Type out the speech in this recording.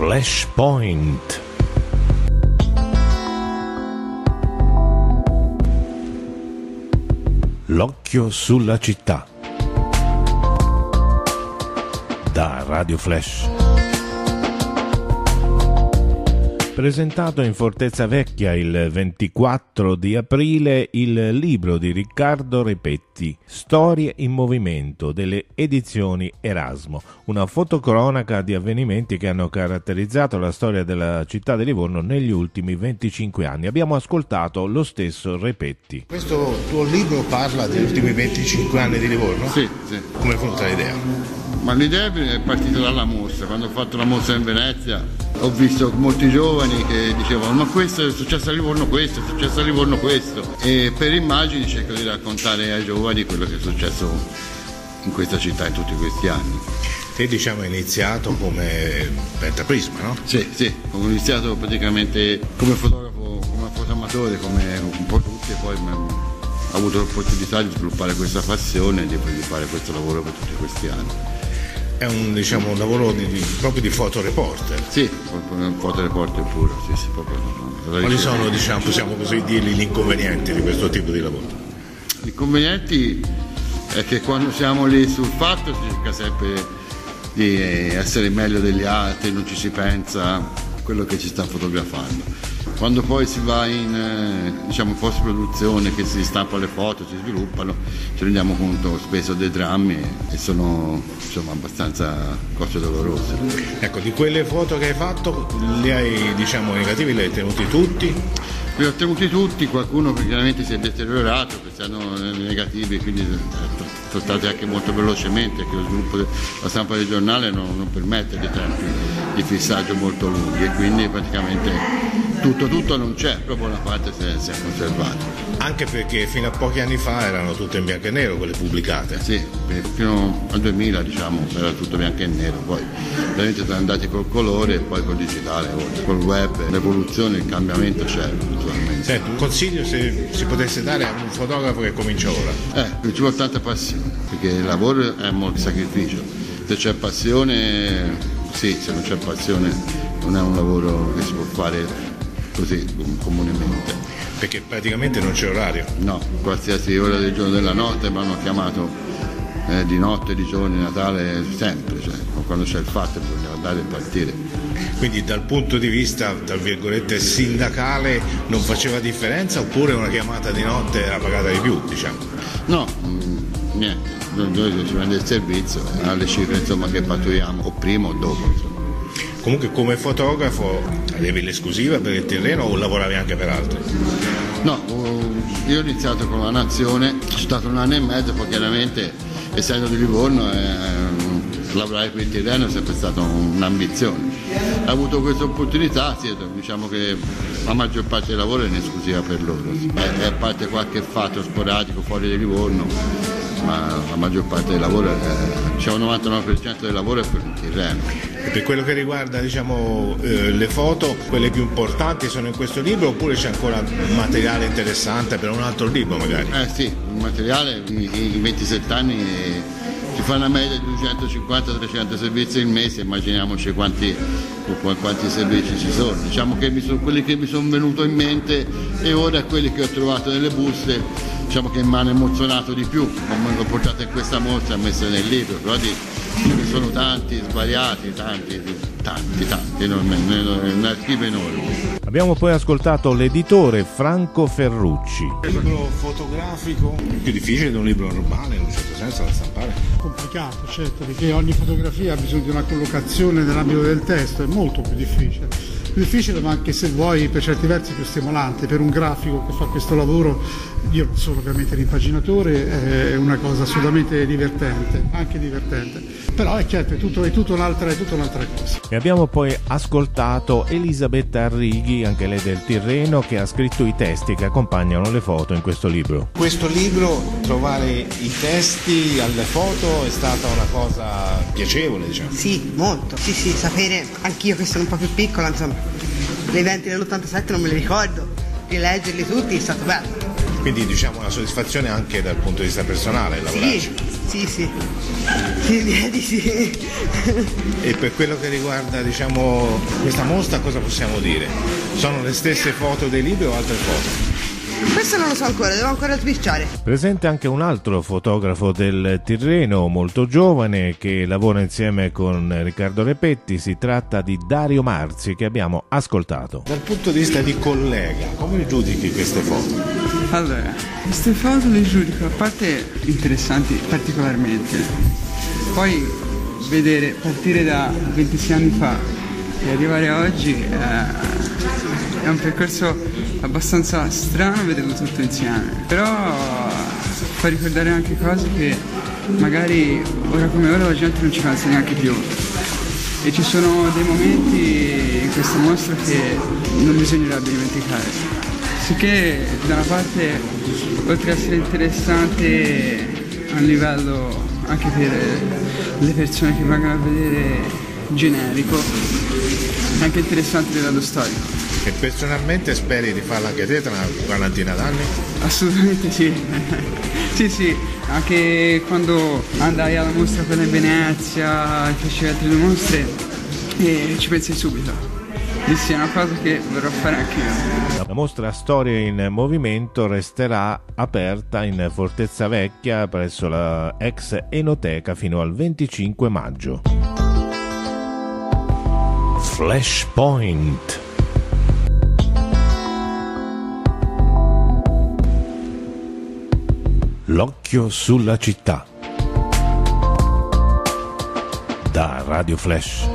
Flashpoint. L'occhio sulla città. Da Radio Flash. Presentato in Fortezza Vecchia il 24 di aprile il libro di Riccardo Repetti, Storie in movimento, delle edizioni Erasmo, una fotocronaca di avvenimenti che hanno caratterizzato la storia della città di Livorno negli ultimi 25 anni. Abbiamo ascoltato lo stesso Repetti. Questo tuo libro parla degli ultimi 25 anni di Livorno? Sì, sì. Come è venuta l'idea? Ma l'idea è partita dalla mostra. Quando ho fatto la mostra in Venezia ho visto molti giovani che dicevano ma questo è successo a Livorno, questo è successo a Livorno, questo, e per immagini cerco di raccontare ai giovani quello che è successo in questa città in tutti questi anni. Te hai iniziato come pentaprisma, no? Sì, ho iniziato praticamente come fotografo, come fotoamatore, come un po' tutti, e poi ho avuto l'opportunità di sviluppare questa passione e di fare questo lavoro per tutti questi anni. È un lavoro proprio di fotoreporter. Sì, un fotoreporter puro, sì, proprio. Quali sono, possiamo così dirli, gli inconvenienti di questo tipo di lavoro? Gli inconvenienti è che quando siamo lì sul fatto si cerca sempre di essere meglio degli altri, non ci si pensa a quello che ci sta fotografando. Quando poi si va in post-produzione, che si stampa le foto, si sviluppano, ci rendiamo conto spesso dei drammi e sono abbastanza cose dolorose. Ecco, di quelle foto che hai fatto, negativi li hai tenuti tutti? Li ho tenuti tutti, qualcuno chiaramente si è deteriorato, questi hanno negativi, quindi sono stati anche molto velocemente, che lo sviluppo della stampa del giornale non permette dei tempi di fissaggio molto lunghi, e quindi praticamente tutto non c'è, proprio una parte si è conservata. Anche perché fino a pochi anni fa erano tutte in bianco e nero quelle pubblicate. Sì, fino al 2000 era tutto bianco e nero, poi veramente sono andati col colore e poi col digitale, col web, l'evoluzione, il cambiamento c'è naturalmente. Senti, un consiglio se si potesse dare a un fotografo che comincia ora? Ci vuole tanta passione, perché il lavoro è molto sacrificio. Se c'è passione, sì, se non c'è passione non è un lavoro che si può fare così comunemente. Perché praticamente non c'è orario? No, qualsiasi ora del giorno e della notte mi hanno chiamato di notte, di giorno, di Natale, sempre, quando c'è il fatto bisogna andare e partire. Quindi dal punto di vista, tra virgolette, sindacale non faceva differenza, oppure una chiamata di notte era pagata di più, No, niente, noi ci prende il servizio, alle cifre che patturiamo o prima o dopo. Comunque come fotografo avevi l'esclusiva per il Tirreno o lavoravi anche per altri? No, io ho iniziato con la Nazione, c'è stato 1 anno e mezzo, poi chiaramente essendo di Livorno lavorare per il Tirreno è sempre stata un'ambizione. Ho avuto questa opportunità, sì, diciamo che la maggior parte del lavoro è in esclusiva per loro, a parte qualche fatto sporadico fuori di Livorno, ma la maggior parte del lavoro, il 99% del lavoro è per il Tirreno. E per quello che riguarda le foto, quelle più importanti sono in questo libro, oppure c'è ancora materiale interessante per un altro libro magari? Sì, il materiale in 27 anni si fa una media di 250-300 servizi al mese, immaginiamoci quanti servizi ci sono. Diciamo che quelli che mi sono venuto in mente, e ora quelli che ho trovato nelle buste, diciamo che mi hanno emozionato di più, l'ho portato in questa mostra e messo nel libro, però ce ne sono tanti, svariati, tanti, un archivio enorme. Abbiamo poi ascoltato l'editore Franco Ferrucci. Il libro fotografico è più difficile di un libro normale, in un certo senso, da stampare? Complicato, certo, perché ogni fotografia ha bisogno di una collocazione nell'ambito del testo, è molto più difficile. Più difficile, ma anche, se vuoi, per certi versi più stimolante. Per un grafico che fa questo lavoro, io non sono ovviamente l'impaginatore, è una cosa assolutamente divertente, anche divertente. Però è certo, è tutto un'altra cosa. E abbiamo poi ascoltato Elisabetta Arrighi, anche lei del Tirreno, che ha scritto i testi che accompagnano le foto in questo libro. Questo libro, trovare i testi alle foto è stata una cosa piacevole, Sì, molto, sì, sapere, anch'io che sono un po' più piccola, insomma, gli eventi dell'87 non me li ricordo, rileggerli tutti è stato bello. Quindi una soddisfazione anche dal punto di vista personale lavorarci. sì. Direi di sì. E per quello che riguarda, diciamo, questa mostra, cosa possiamo dire? Sono le stesse foto dei libri o altre foto? Questo non lo so ancora, devo ancora sbirciare. Presente anche un altro fotografo del Tirreno, molto giovane, che lavora insieme con Riccardo Repetti. Si tratta di Dario Marzi, che abbiamo ascoltato. Dal punto di vista di collega, come giudichi queste foto? Allora, queste foto le giudico a parte interessanti particolarmente, poi partire da 26 anni fa e arrivare a oggi è un percorso abbastanza strano vederlo tutto insieme, però fa ricordare anche cose che magari ora come ora la gente non ci pensa neanche più, e ci sono dei momenti in questa mostra che non bisognerebbe dimenticare, sicché da una parte, oltre ad essere interessante a livello anche per le persone che vengono a vedere generico, è anche interessante a livello storico. E personalmente speri di farla anche te tra una quarantina d'anni? Assolutamente sì. Sì, anche quando andai alla mostra quella in Venezia e feci altre due mostre, ci pensai subito. Dissi, è una cosa che vorrò fare anche io. La mostra Storia in Movimento resterà aperta in Fortezza Vecchia presso la ex Enoteca fino al 25 maggio. Flashpoint. L'occhio sulla città. Da Radio Flash.